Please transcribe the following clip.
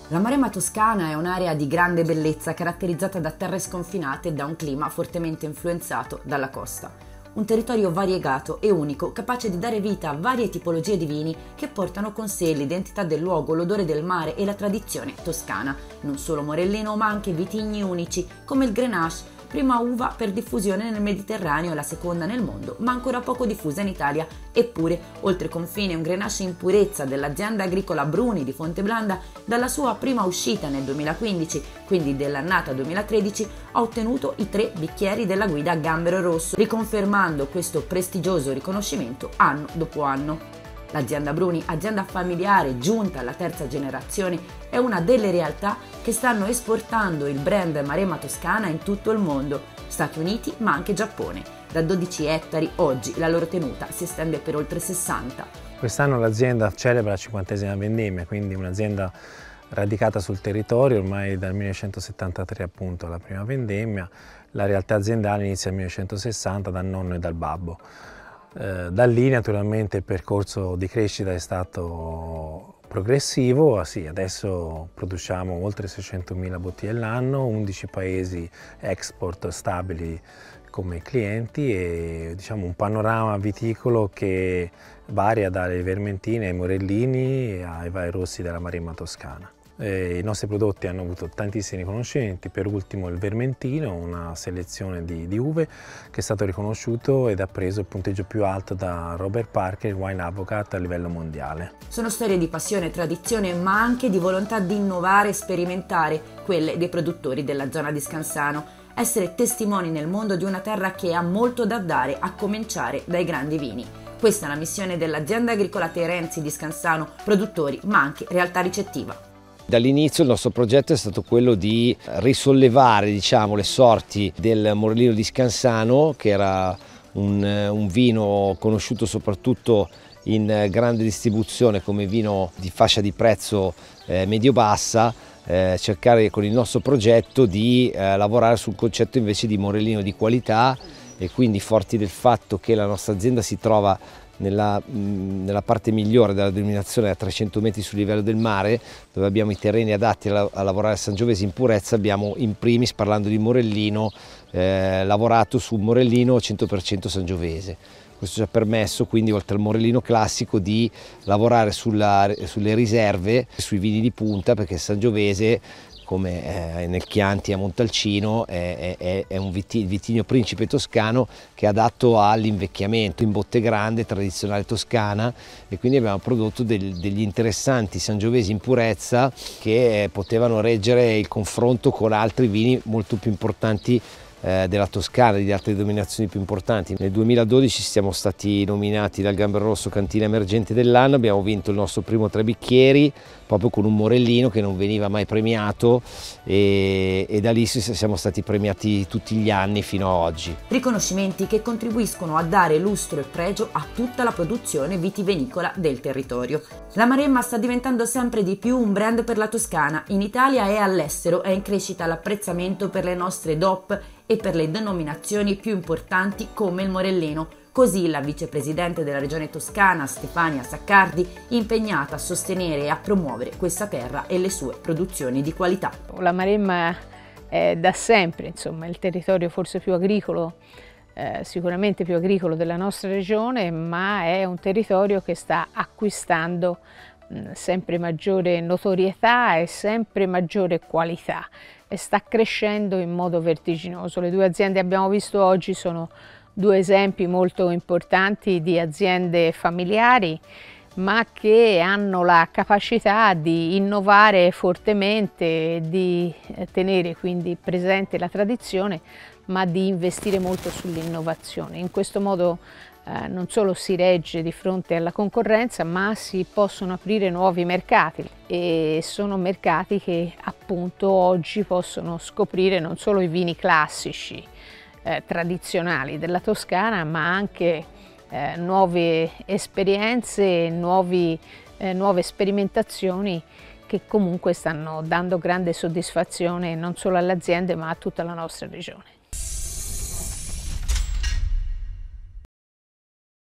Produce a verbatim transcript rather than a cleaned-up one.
La Maremma toscana è un'area di grande bellezza caratterizzata da terre sconfinate e da un clima fortemente influenzato dalla costa. Un territorio variegato e unico, capace di dare vita a varie tipologie di vini che portano con sé l'identità del luogo, l'odore del mare e la tradizione toscana. Non solo Morellino, ma anche vitigni unici come il Grenache, prima uva per diffusione nel Mediterraneo e la seconda nel mondo, ma ancora poco diffusa in Italia. Eppure, oltre confine, un Grenache in purezza dell'azienda agricola Bruni di Fonteblanda, dalla sua prima uscita nel duemilaquindici, quindi dell'annata duemilatredici, ha ottenuto i tre bicchieri della guida Gambero Rosso, riconfermando questo prestigioso riconoscimento anno dopo anno. L'azienda Bruni, azienda familiare giunta alla terza generazione, è una delle realtà che stanno esportando il brand Maremma Toscana in tutto il mondo, Stati Uniti ma anche Giappone. Da dodici ettari oggi la loro tenuta si estende per oltre sessanta. Quest'anno l'azienda celebra la cinquantesima vendemmia, quindi un'azienda radicata sul territorio ormai dal millenovecentosettantatré, appunto la prima vendemmia. La realtà aziendale inizia nel millenovecentosessanta dal nonno e dal babbo. Eh, da lì naturalmente il percorso di crescita è stato progressivo, ah, sì, adesso produciamo oltre seicentomila bottiglie all'anno, undici paesi export stabili come clienti e diciamo un panorama viticolo che varia dalle vermentine ai morellini ai vari rossi della Maremma Toscana. Eh, I nostri prodotti hanno avuto tantissimi riconoscimenti, per ultimo il Vermentino, una selezione di, di uve che è stato riconosciuto ed ha preso il punteggio più alto da Robert Parker, il Wine Advocate a livello mondiale. Sono storie di passione e tradizione, ma anche di volontà di innovare e sperimentare, quelle dei produttori della zona di Scansano. Essere testimoni nel mondo di una terra che ha molto da dare, a cominciare dai grandi vini. Questa è la missione dell'azienda agricola Terenzi di Scansano, produttori ma anche realtà ricettiva. Dall'inizio il nostro progetto è stato quello di risollevare, diciamo, le sorti del Morellino di Scansano, che era un, un vino conosciuto soprattutto in grande distribuzione come vino di fascia di prezzo eh, medio-bassa, eh, cercare con il nostro progetto di eh, lavorare sul concetto invece di Morellino di qualità, e quindi forti del fatto che la nostra azienda si trova Nella, nella parte migliore della denominazione a trecento metri sul livello del mare, dove abbiamo i terreni adatti a, a lavorare a Sangiovese in purezza, abbiamo in primis, parlando di Morellino, eh, lavorato su un Morellino cento per cento Sangiovese. Questo ci ha permesso quindi, oltre al Morellino classico, di lavorare sulla, sulle riserve, sui vini di punta, perché Sangiovese, come eh, nel Chianti a Montalcino, è, è, è un vitigno principe toscano che è adatto all'invecchiamento, in botte grande, tradizionale toscana, e quindi abbiamo prodotto del, degli interessanti sangiovesi in purezza che eh, potevano reggere il confronto con altri vini molto più importanti eh, della Toscana, di altre denominazioni più importanti. Nel duemiladodici siamo stati nominati dal Gambero Rosso Cantina Emergente dell'anno, abbiamo vinto il nostro primo tre bicchieri, proprio con un Morellino che non veniva mai premiato, e, e da lì siamo stati premiati tutti gli anni fino a oggi. Riconoscimenti che contribuiscono a dare lustro e pregio a tutta la produzione vitivinicola del territorio. La Maremma sta diventando sempre di più un brand per la Toscana. In Italia e all'estero è in crescita l'apprezzamento per le nostre D O P e per le denominazioni più importanti come il Morellino. Così la vicepresidente della regione toscana, Stefania Saccardi, impegnata a sostenere e a promuovere questa terra e le sue produzioni di qualità. La Maremma è da sempre, insomma, il territorio forse più agricolo, eh, sicuramente più agricolo della nostra regione, ma è un territorio che sta acquistando mh, sempre maggiore notorietà e sempre maggiore qualità, e sta crescendo in modo vertiginoso. Le due aziende che abbiamo visto oggi sono due esempi molto importanti di aziende familiari, ma che hanno la capacità di innovare fortemente, di tenere quindi presente la tradizione, ma di investire molto sull'innovazione. In questo modo eh, non solo si regge di fronte alla concorrenza, ma si possono aprire nuovi mercati, e sono mercati che appunto oggi possono scoprire non solo i vini classici, Eh, tradizionali della Toscana, ma anche eh, nuove esperienze, nuovi, eh, nuove sperimentazioni che comunque stanno dando grande soddisfazione non solo alle aziende ma a tutta la nostra regione.